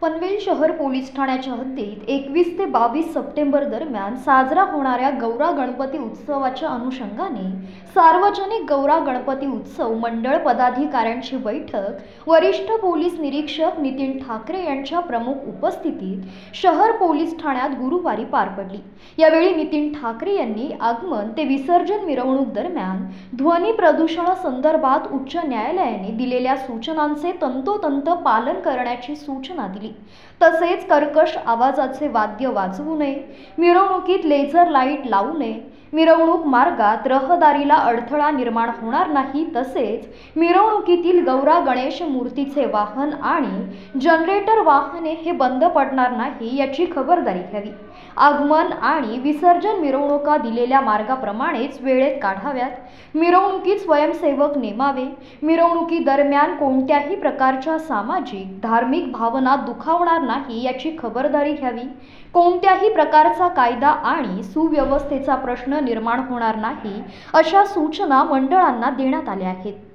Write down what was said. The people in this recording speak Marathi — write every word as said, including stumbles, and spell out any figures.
पनवेल शहर पोलीस ठाण्याच्या हद्दीत एकवीस ते बावीस सप्टेंबर दरम्यान साजरा होणाऱ्या गौरा गणपती उत्सवाच्या अनुषंगाने सार्वजनिक गौरा गणपती उत्सव मंडळ पदाधिकाऱ्यांची बैठक वरिष्ठ पोलीस निरीक्षक नितीन ठाकरे यांच्या प्रमुख उपस्थितीत शहर पोलीस ठाण्यात गुरुवारी पार पडली। यावेळी नितीन ठाकरे यांनी आगमन ते विसर्जन मिरवणूक दरम्यान ध्वनी प्रदूषणासंदर्भात उच्च न्यायालयाने दिलेल्या सूचनांचे तंतोतंत पालन करण्याची सूचना दिली। तसेच कर्कश आवाजाचे वाद्य वाजवू नये, मिरवणुकीत लेझर लाईट लावू नये, मिरवणूक मार्गात रहदारीला अडथळा निर्माण होणार नाही, तसेच मिरवणुकीतील गौरा गणेश मूर्तीचे वाहन आणि जनरेटर वाहने हे बंद पडणार नाही याची खबरदारी घ्यावी। आगमन आणि विसर्जन मिरवणुका दिलेल्या मार्गाप्रमाणेच वेळेत काढाव्यात। मिरवणुकीत स्वयंसेवक नेमावे। मिरवणुकी दरम्यान कोणत्याही प्रकारच्या सामाजिक धार्मिक भावना दुखावणार नाही याची खबरदारी घ्यावी। कोणत्याही प्रकारचा कायदा आणि सुव्यवस्थेचा प्रश्न निर्माण होणार नाही अशा सूचना मंडळांना देण्यात आल्या आहेत।